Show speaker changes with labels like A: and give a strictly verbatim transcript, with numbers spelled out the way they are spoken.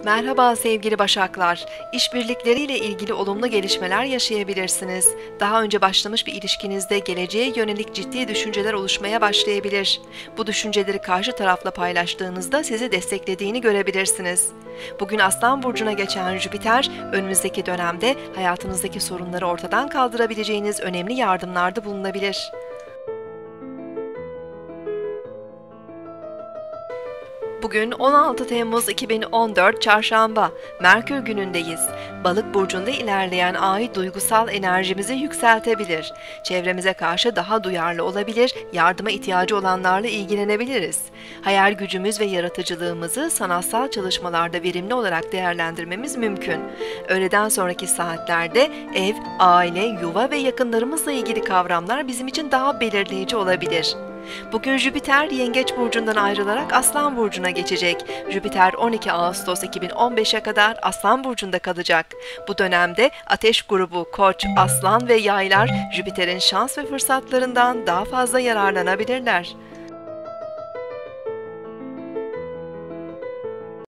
A: Merhaba sevgili Başaklar. İşbirlikleriyle ilgili olumlu gelişmeler yaşayabilirsiniz. Daha önce başlamış bir ilişkinizde geleceğe yönelik ciddi düşünceler oluşmaya başlayabilir. Bu düşünceleri karşı tarafla paylaştığınızda sizi desteklediğini görebilirsiniz. Bugün Aslan burcuna geçen Jüpiter, önümüzdeki dönemde hayatınızdaki sorunları ortadan kaldırabileceğiniz önemli yardımlarda bulunabilir. Bugün on altı Temmuz iki bin on dört Çarşamba, Merkür günündeyiz. Balık burcunda ilerleyen ay duygusal enerjimizi yükseltebilir. Çevremize karşı daha duyarlı olabilir, yardıma ihtiyacı olanlarla ilgilenebiliriz. Hayal gücümüz ve yaratıcılığımızı sanatsal çalışmalarda verimli olarak değerlendirmemiz mümkün. Öğleden sonraki saatlerde ev, aile, yuva ve yakınlarımızla ilgili kavramlar bizim için daha belirleyici olabilir. Bugün Jüpiter Yengeç burcundan ayrılarak Aslan burcuna geçecek. Jüpiter on iki Ağustos iki bin on beşe kadar Aslan burcunda kalacak. Bu dönemde Ateş grubu Koç, Aslan ve Yaylar Jüpiter'in şans ve fırsatlarından daha fazla yararlanabilirler.